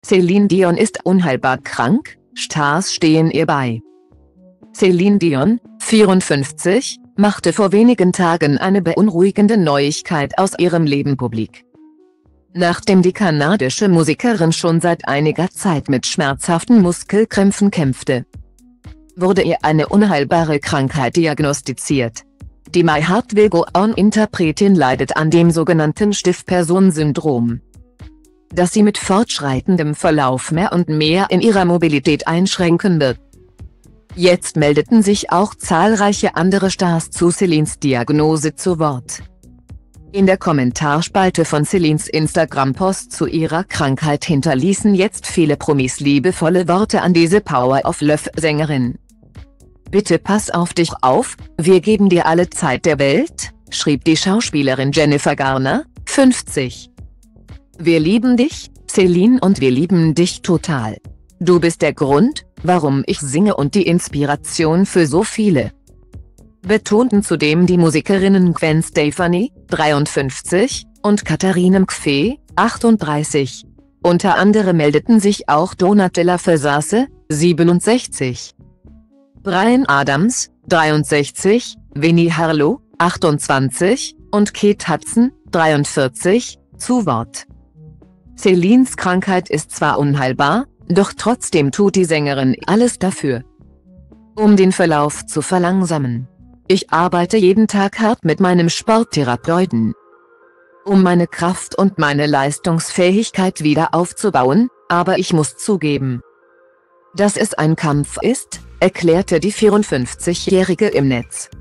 Celine Dion ist unheilbar krank, Stars stehen ihr bei. Celine Dion, 54, machte vor wenigen Tagen eine beunruhigende Neuigkeit aus ihrem Leben publik. Nachdem die kanadische Musikerin schon seit einiger Zeit mit schmerzhaften Muskelkrämpfen kämpfte, wurde ihr eine unheilbare Krankheit diagnostiziert. Die My Heart Will Go On-Interpretin leidet an dem sogenannten Stiefperson-Syndrom, das sie mit fortschreitendem Verlauf mehr und mehr in ihrer Mobilität einschränken wird. Jetzt meldeten sich auch zahlreiche andere Stars zu Celines Diagnose zu Wort. In der Kommentarspalte von Celines Instagram-Post zu ihrer Krankheit hinterließen jetzt viele Promis liebevolle Worte an diese Power-of-Love-Sängerin. „Bitte pass auf dich auf, wir geben dir alle Zeit der Welt“, schrieb die Schauspielerin Jennifer Garner, 50. „Wir lieben dich, Celine, und wir lieben dich total. Du bist der Grund, warum ich singe und die Inspiration für so viele“, betonten zudem die Musikerinnen Gwen Stefani, 53, und Katharine Mcphee, 38. Unter anderem meldeten sich auch Donatella Versace, 67. Bryan Adams, 63, Winnie Harlow, 28, und Kate Hudson, 43, zu Wort. Celines Krankheit ist zwar unheilbar, doch trotzdem tut die Sängerin alles dafür, um den Verlauf zu verlangsamen. „Ich arbeite jeden Tag hart mit meinem Sporttherapeuten, um meine Kraft und meine Leistungsfähigkeit wieder aufzubauen, aber ich muss zugeben, dass es ein Kampf ist“, erklärte die 54-Jährige im Netz.